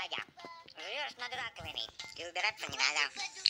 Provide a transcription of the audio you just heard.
Водя, живешь над раковиной и убираться не надо.